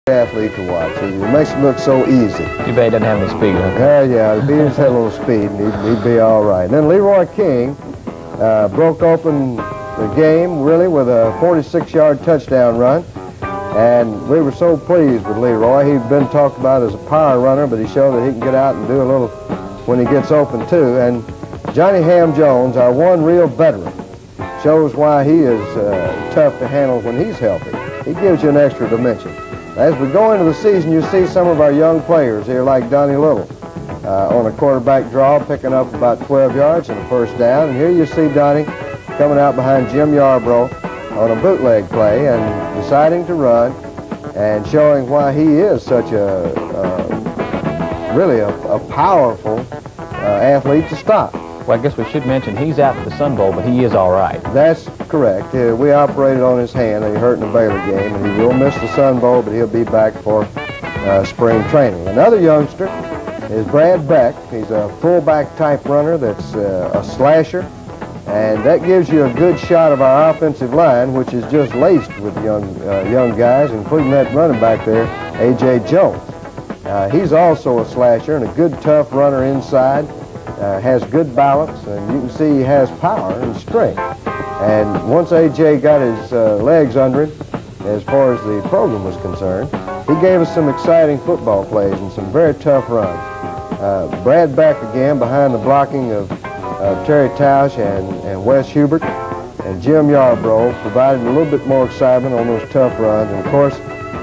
athlete to watch. It makes him look so easy. Too bad he doesn't have any speed, huh? Yeah, if he just had a little speed, he'd be all right. And then Leroy King broke open the game, really, with a 46-yard touchdown run. And we were so pleased with Leroy. He'd been talked about as a power runner, but he showed that he can get out and do a little when he gets open, too. And Johnny Ham Jones, our one real veteran, shows why he is tough to handle when he's healthy. He gives you an extra dimension. As we go into the season, you see some of our young players here, like Donnie Little, on a quarterback draw, picking up about 12 yards and a first down. And here you see Donnie coming out behind Jim Yarbrough on a bootleg play and deciding to run and showing why he is such really a powerful athlete to stop. Well, I guess we should mention he's out for the Sun Bowl, but he is all right. That's correct. We operated on his hand. He hurt in the Baylor game, and he will miss the Sun Bowl, but he'll be back for spring training. Another youngster is Brad Beck. He's a fullback type runner that's a slasher, and that gives you a good shot of our offensive line, which is just laced with young guys, including that running back there, A.J. Jones. He's also a slasher and a good, tough runner inside. Has good balance, and you can see he has power and strength. And once A.J. got his legs under him, as far as the program was concerned, he gave us some exciting football plays and some very tough runs. Brad Beck again behind the blocking of Terry Tausch and Wes Hubert, and Jim Yarbrough provided a little bit more excitement on those tough runs. And of course,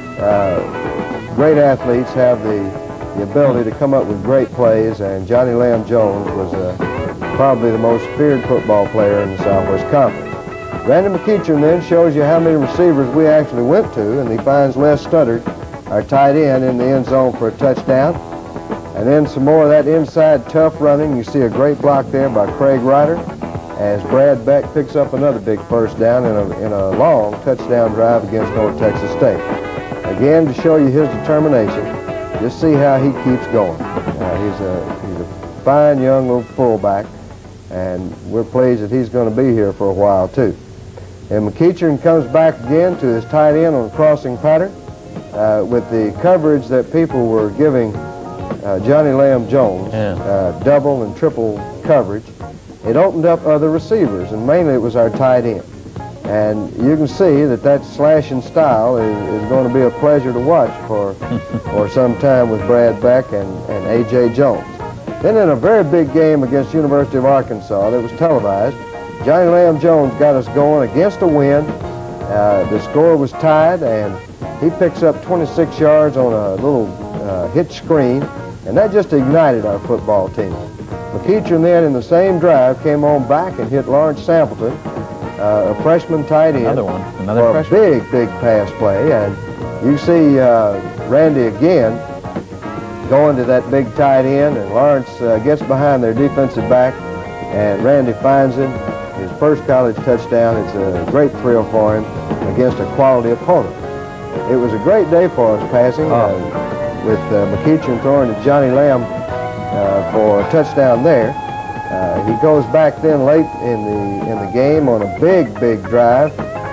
great athletes have the ability to come up with great plays, and Johnny Lamb Jones was probably the most feared football player in the Southwest Conference. Randy McEachern then shows you how many receivers we actually went to, and he finds Les Studdard, our tight end, in the end zone for a touchdown. And then some more of that inside tough running. You see a great block there by Craig Ryder as Brad Beck picks up another big first down in a long touchdown drive against North Texas State. Again, to show you his determination, just see how he keeps going. He's a fine young little fullback, and we're pleased that he's going to be here for a while too. And McEachern comes back again to his tight end on a crossing pattern with the coverage that people were giving Johnny Lamb Jones, double and triple coverage. It opened up other receivers, and mainly it was our tight end. And you can see that slashing style is going to be a pleasure to watch for some time with Brad Beck and A.J. Jones. Then in a very big game against University of Arkansas that was televised, Johnny Lamb Jones got us going against a wind. The score was tied, and he picks up 26 yards on a little hitch screen, and that just ignited our football team. McEachern then in the same drive came on back and hit Lawrence Sampleton, a freshman tight end, another for a big pass play. And you see Randy again going to that big tight end, and Lawrence gets behind their defensive back, and Randy finds him. His first college touchdown. It's a great thrill for him against a quality opponent. It was a great day for us passing, with McEachern throwing to Johnny Lamb for a touchdown there. He goes back then late in the game on a big drive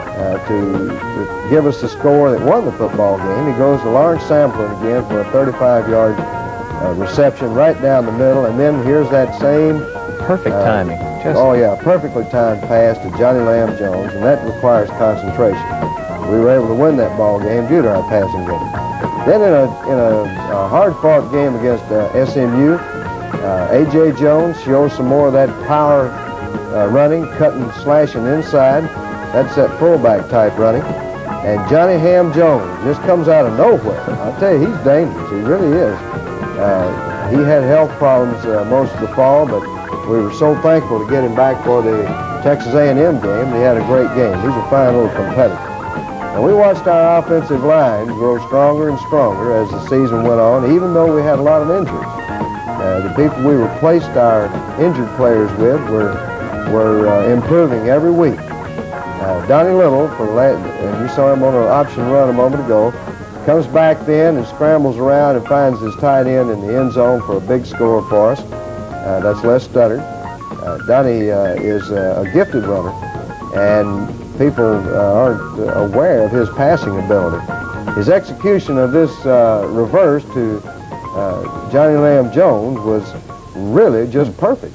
to give us the score that won the football game. He goes to Lawrence Sampleton again for a 35-yard reception right down the middle, and then here's that same perfect timing. Perfectly timed pass to Johnny Lamb Jones, and that requires concentration. We were able to win that ball game due to our passing game. Then in a hard-fought game against SMU, A.J. Jones shows some more of that power running, cutting, slashing inside. That's that fullback type running. And Johnny Ham Jones just comes out of nowhere. I'll tell you, he's dangerous. He really is. He had health problems most of the fall, but we were so thankful to get him back for the Texas A&M game. He had a great game. He's a fine little competitor. And we watched our offensive line grow stronger and stronger as the season went on, even though we had a lot of injuries. The people we replaced our injured players with were improving every week. Donnie Little, and you saw him on an option run a moment ago, comes back then and scrambles around and finds his tight end in the end zone for a big score for us. That's Les Studdard. Donnie is a gifted runner, and people aren't aware of his passing ability. His execution of this reverse to Johnny Lamb Jones was really just perfect.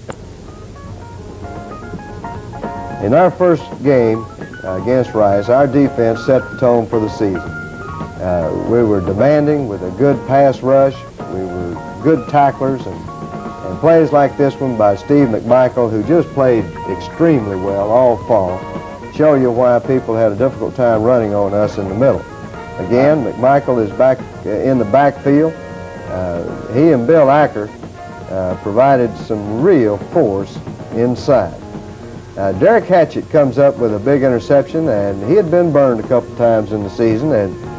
In our first game against Rice, our defense set the tone for the season. We were demanding with a good pass rush. We were good tacklers, and plays like this one by Steve McMichael, who just played extremely well all fall, show you why people had a difficult time running on us in the middle. Again, McMichael is back in the backfield. He and Bill Akers provided some real force inside. Derek Hatchett comes up with a big interception, and he had been burned a couple times in the season, and